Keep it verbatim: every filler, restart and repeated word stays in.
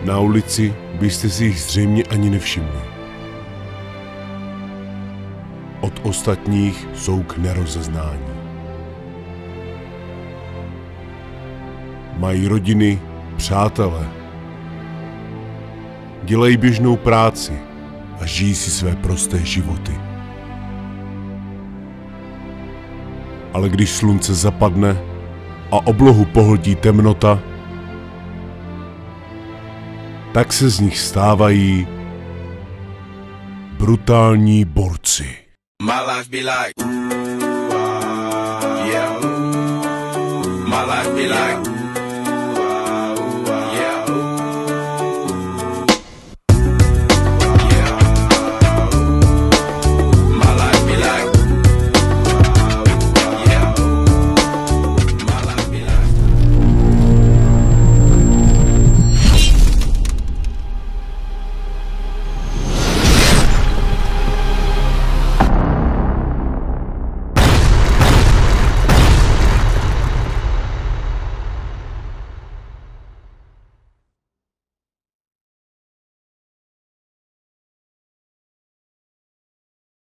Na ulici byste si jich zřejmě ani nevšimli. Od ostatních jsou k nerozeznání. Mají rodiny, přátele. Dělají běžnou práci a žijí si své prosté životy. Ale když slunce zapadne a oblohu pohltí temnota, tak se z nich stávají brutální borci. My life be like, yeah. My life be like.